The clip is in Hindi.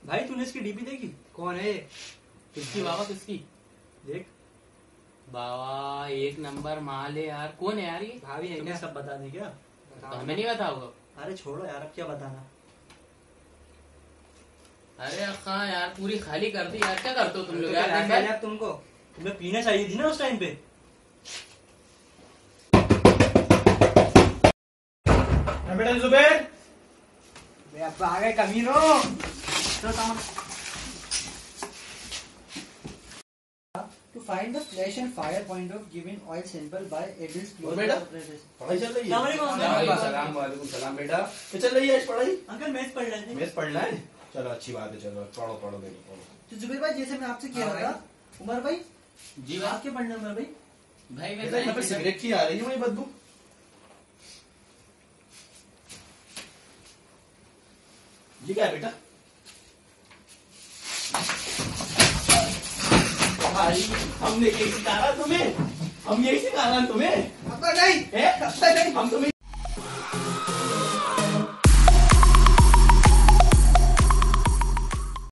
भाई तूने इसकी डीपी देखी? कौन है? किसकी बाबा, किसकी? देख बाबा एक नंबर माल है यार। कौन है यार ये? भाभी है तुम्हें क्या? सब बता दें क्या? तो हमें नहीं बताओगे? अरे छोड़ो यार, अब क्या बताना। अरे हाँ यार, पूरी खाली कर दी यार। क्या करते हो तुम लोग तो यार? क्या दिन रात भर? है अब तुमको? तुम्हें पीना चाहिए थी ना उस टाइम पे। बेटा जुबैर, अब आ गए कमीनो। चलो सामान। To find the flash and fire point of given oil sample by Edwin's और बेटा? पढ़ाई चल रही है? वालेकुम सलाम बेटा। क्या चल रही है आज पढ़ाई? अंकल मैथ पढ़ रहे थे। मैथ पढ़ना है? चलो अच्छी बात है, चलो पढ़ो पढ़ो बेटा पढ़ो। तो जुबेर भाई, जैसे मैं आपसे कह रहा था, उमर भाई जी आप क्या पढ़ना उमर भाई? भाई बेटा यहाँ पे सिगरेट की आ रही है वही बदबू। ये क्या है बेटा? भाई हमने यही सिखाया तुम्हें, हम यही सिखाना तुम्हें। अब नहीं हम तुम्हें